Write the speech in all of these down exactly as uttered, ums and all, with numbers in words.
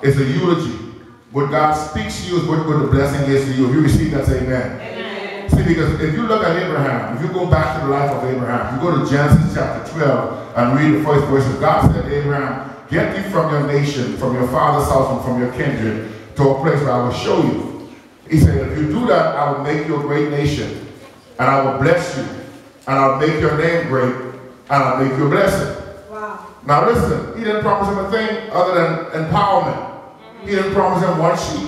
is a eulogy. What God speaks to you is what, what the blessing is to you. If you receive that, say amen. Amen. See, because if you look at Abraham, if you go back to the life of Abraham, you go to Genesis chapter twelve and read the first verses. God said to Abraham, get thee from your nation, from your father's house, and from your kindred, to a place where I will show you. He said, if you do that, I will make you a great nation, and I will bless you, and I'll make your name great, and I'll make you a blessing. Wow. Now listen, he didn't promise him a thing other than empowerment. Mm-hmm. He didn't promise him one sheep.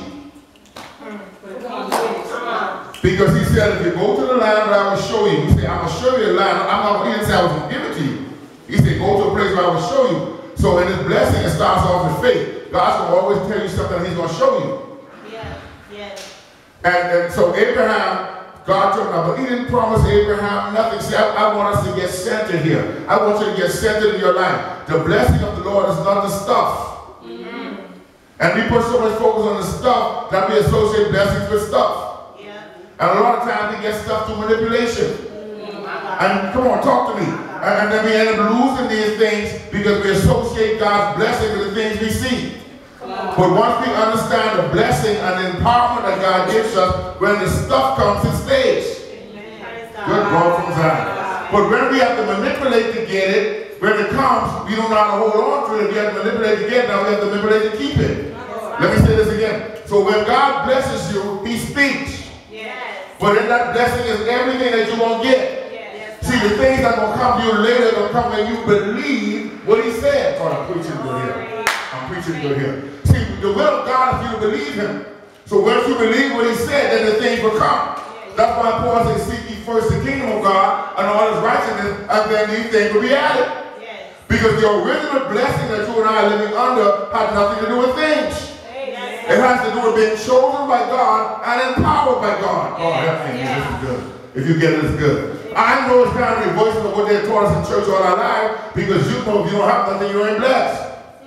Mm-hmm. Because he said, if you go to the land where I will show you, he said, I'm going to show you the land. I'm not, he didn't say I was going to give it to you. He said, go to a place where I will show you. So in this blessing, it starts off with faith. God's going to always tell you something that he's going to show you. Yeah, yes. And, and so Abraham, God told him, but he didn't promise Abraham nothing. See, I, I want us to get centered here. I want you to get centered in your life. The blessing of the Lord is not the stuff. Mm-hmm. And we put so much focus on the stuff that we associate blessings with stuff. Yeah. And a lot of times we get stuff through manipulation. Mm-hmm. And come on, talk to me. And, and then we end up losing these things because we associate God's blessing with the things we see. But once we understand the blessing and the empowerment that God gives us, when the stuff comes, it stays. Good God from Zion. But when we have to manipulate to get it, when it comes, we don't know how to hold on to it. We have to manipulate to get it, now we have to manipulate to keep it. Let me say this again. So when God blesses you, he speaks. Yes. But in that blessing is everything that you won't get. Yes. See, the things that are going to come to you later are going to come when you believe what he said. Oh, I'm preaching good here. I'm preaching good here. See, the will of God is you to believe him. So once you believe what he said, then the things will come. That's why Paul says, seek ye first the kingdom of God and all his righteousness, and then these things will be added. Yes. Because the original blessing that you and I are living under had nothing to do with things. Yes. It has to do with being chosen by God and empowered by God. Yes. Oh, that thing, yes. This is good. If you get it, it's good. I know it's kind of reversing of what they taught us in church all our life, because you know if you don't have nothing, you ain't blessed.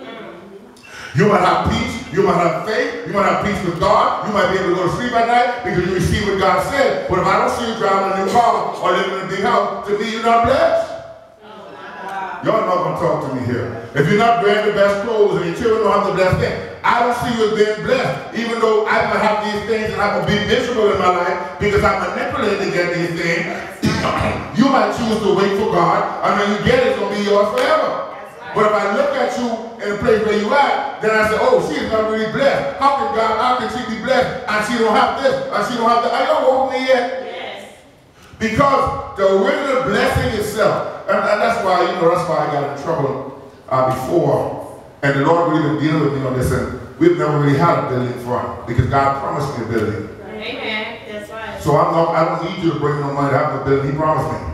You might have peace, you might have faith, you might have peace with God, you might be able to go to sleep at night because you receive what God said. But if I don't see you driving a new car or living in a big house, to me you're not blessed. Y'all not going to talk to me here. If you're not wearing the best clothes and your children don't have the best thing, I don't see you as being blessed. Even though I might have these things and I'm going to be miserable in my life because I manipulate to get these things, you might choose to wait for God, and when you get it, it's going to be yours forever. But if I look at you in the place where you at, then I say, oh, she is not really blessed. How can God, how can she be blessed and she don't have this, and she don't have that? Are y'all walking me yet? Yes. Because the original blessing itself, and, and that's why, you know, that's why I got in trouble uh, before, and the Lord really been dealing with me on this, and we've never really had a building front, because God promised me a building. Amen. That's right. So I'm not, I don't need you to bring no money to have a building. He promised me.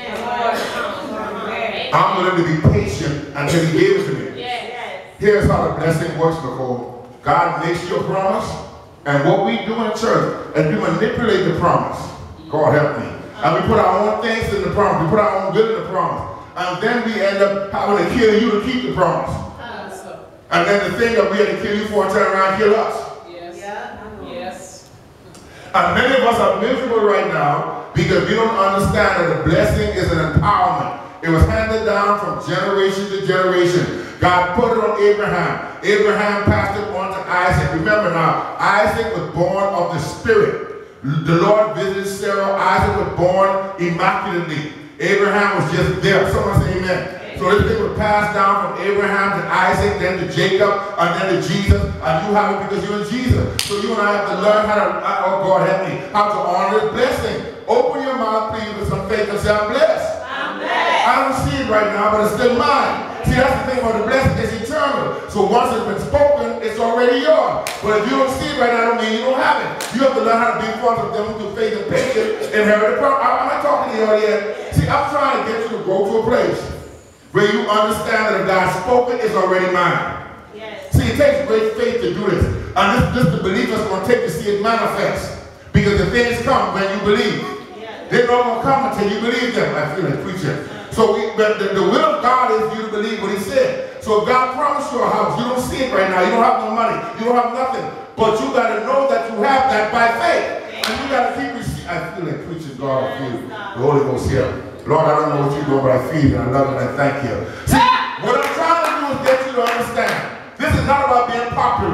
I'm willing to be patient until he gave it to me. Yes. Here's how the blessing works, Nicole. God makes you a promise, and what we do in church is we manipulate the promise. God help me. And we put our own things in the promise. We put our own good in the promise. And then we end up having to kill you to keep the promise. And then the thing that we had to kill you for turn around and kill us. Yes. Yes. And many of us are miserable right now because we don't understand that the blessing is an empowerment. It was handed down from generation to generation. God put it on Abraham. Abraham passed it on to Isaac. Remember now, Isaac was born of the Spirit. The Lord visited Sarah. Isaac was born immaculately. Abraham was just there. Someone say amen. Amen. So this thing was passed down from Abraham to Isaac, then to Jacob, and then to Jesus. And you have it because you're in Jesus. So you and I have to learn how to, oh God help me, how to honor this blessing. Open your mouth, please, with some faith and say, I'm blessed. I don't see it right now, but it's still mine. See, that's the thing about the blessing, it's eternal. So once it's been spoken, it's already yours. But if you don't see it right now, I don't mean you don't have it. You have to learn how to be part of them through faith and patience, inherit the promise. Am I talking to you all yet? See, I'm trying to get you to go to a place where you understand that if God spoke it, it's already mine. Yes. See, it takes great faith to do this. And this, this the belief is going to take to see it manifest. Because the things come when you believe. They're not going to come until you believe them. I feel like preaching. So we, but the, the will of God is for you to believe what he said. So if God promised you a house, you don't see it right now. You don't have no money. You don't have nothing. But you got to know that you have that by faith. And you got to keep receiving. I feel like preaching God. I feel the Holy Ghost here. Lord, I don't know what you're doing, but I feel it. I love it. I thank you. See, what I'm trying to do is get you to understand. This is not about being popular.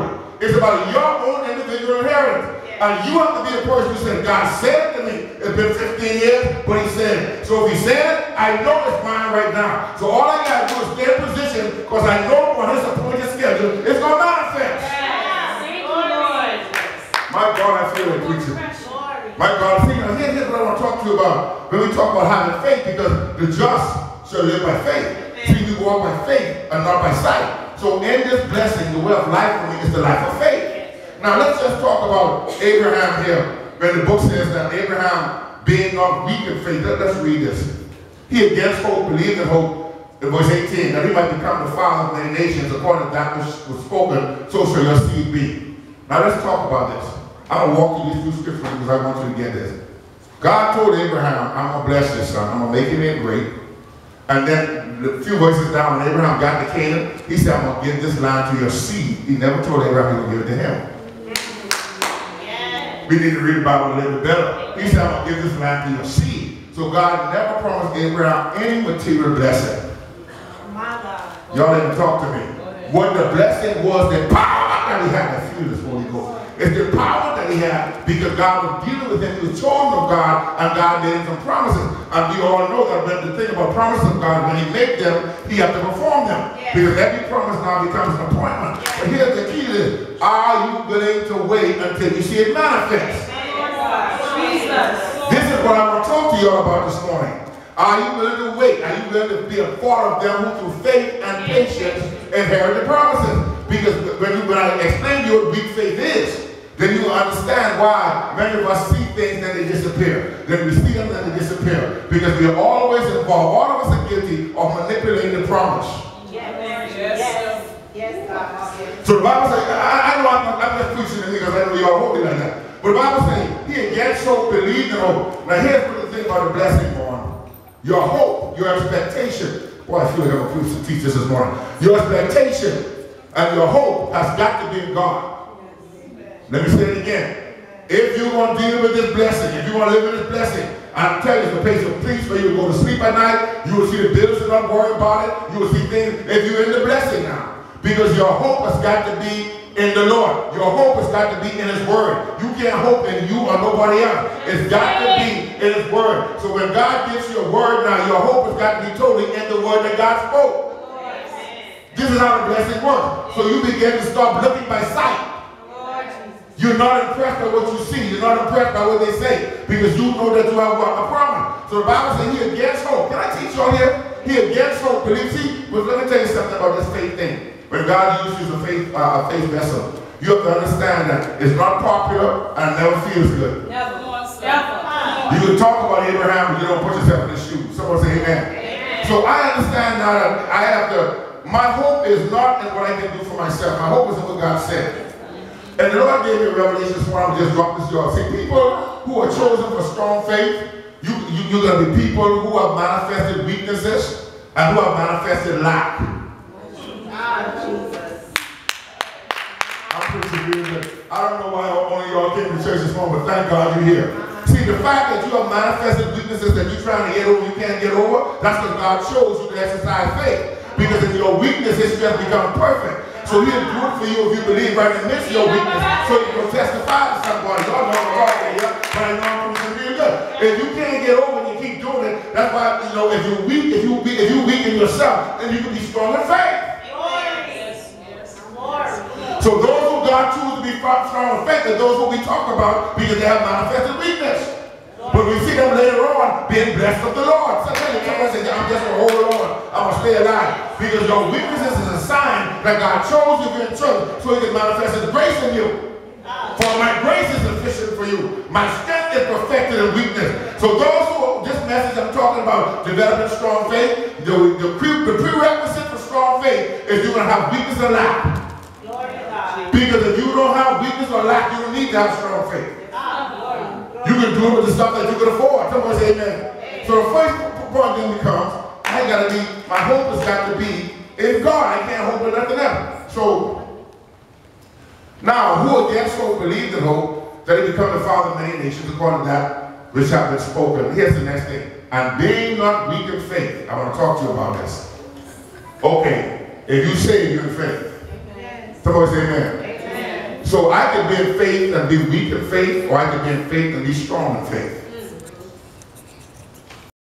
It's about your own individual inheritance. And you have to be the person who said, God said to me, it's been fifteen years, but he said it. So if he said it, I know it's mine right now. So all I got to do is stay in position, because I know on his appointed schedule, it's going to manifest. Yes. Thank you, Lord. My God, I feel it preaching. My God, see, now here's what I want to talk to you about when we talk about having faith, because the just shall live by faith. See, we walk by faith and not by sight. So in this blessing, the way of life for me is the life of faith. Now let's just talk about Abraham here. When the book says that Abraham, being not weak in faith, let, let's read this. He against hope, believed in hope, in verse eighteen, that he might become the father of many nations, according to that which was spoken, so shall your seed be. Now let's talk about this. I'm going to walk through these two scriptures because I want you to get this. God told Abraham, I'm going to bless this son. I'm going to make him great. And then a few verses down, when Abraham got to Canaan, he said, I'm going to give this land to your seed. He never told Abraham he would give it to him. We need to read the Bible a little bit better. He said, I'm going to give this land to your seed. So God never promised Abraham any material blessing. Y'all didn't talk to me. What the blessing was, the power that he had to feel this Holy Ghost. It's the power that he had because God was dealing with him. He was chosen of God, and God made him some promises. And we all know that when the thing about promises of God, when he made them, he had to perform them. Yes. Because every promise now becomes an appointment. Yes. But here's the key to this. Are you willing to wait until you see it manifest? Jesus. This is what I want to talk to you all about this morning. Are you willing to wait? Are you willing to be a part of them who through faith and patience inherit the promises? Because when, you, when I explain to you what weak faith is, then you understand why many of us see things and they disappear. Then we see them and they disappear. Because we are always involved. All of us are guilty of manipulating the promise. Yes. Yes. Yes, God. So the Bible says, I, I know I'm, I'm just preaching to me because I know you all hold it like that. But the Bible says, he against hope, believed in hope. Now here's what the thing about the blessing, on. Your hope, your expectation. Boy, I feel like I'm going to teach this this morning. Your expectation and your hope has got to be in God. Let me say it again. If you're going to deal with this blessing, if you want to live in this blessing, I'm telling you, it's a place of peace where you will go to sleep at night, you will see the bills and not worry about it, you will see things, if you're in the blessing now. Because your hope has got to be in the Lord. Your hope has got to be in his word. You can't hope in you or nobody else. It's got to be in his word. So when God gives you a word now, your hope has got to be totally in the word that God spoke. This is how the blessing works. So you begin to stop looking by sight. You're not impressed by what you see. You're not impressed by what they say. Because you know that you have a promise. So the Bible says he against hope. Can I teach you all here? He against hope. Believe, see, but let me tell you something about this faith thing. When God uses a faith, uh, a faith vessel, you have to understand that it's not popular and never feels good. Never. Never. You can talk about Abraham, but you don't put yourself in his shoes. Someone say amen. Amen. So I understand now that I have to, my hope is not in what I can do for myself. My hope is in what God said. And the Lord gave me a revelation this morning. I'm just drop this y'all. See, people who are chosen for strong faith, you, you, you're going to be people who have manifested weaknesses and who have manifested lack. Ah, Jesus. I'm preaching really good. I don't know why only y'all came to church this morning, but thank God you're here. See, the fact that you have manifested weaknesses that you're trying to get over, you can't get over, that's because God chose you to exercise faith. Because in your weakness, it's just become perfect. So he'll do it for you if you believe right in the midst of your weakness. So you can testify to somebody. Y'all know the wrong way, yeah? But I know I'm preaching real good. If you can't get over and you keep doing it, that's why, you know, if you're weak, if you if you weaken yourself, then you can be strong in faith. Yes, yes. So those who God chooses to be strong in faith are those who we talk about because they have manifested weakness. But we see them later on being blessed of the Lord. Sometimes you come and say, I'm just going to hold on. I'm going to stay alive. Because your weaknesses is a sign that God chose you to be in church so he can manifest his grace in you. For my grace is sufficient for you. My strength is perfected in weakness. So those who, this message I'm talking about, developing strong faith, the, the, the prerequisite for strong faith is you're going to have weakness and lack. Because if you don't have weakness or lack, you don't need to have strong faith. You can do it with the stuff that you can afford. Someone say amen. Amen. So the first point then becomes, I gotta be, my hope has got to be in God. I can't hope in nothing else. So now, who against hope believed in hope that he become the father of many nations according to that which have been spoken. Here's the next thing. And being not weak in faith. I want to talk to you about this. Okay, if you say you're in faith, somebody say amen. Amen. So I can be in faith and be weak in faith, or I can be in faith and be strong in faith.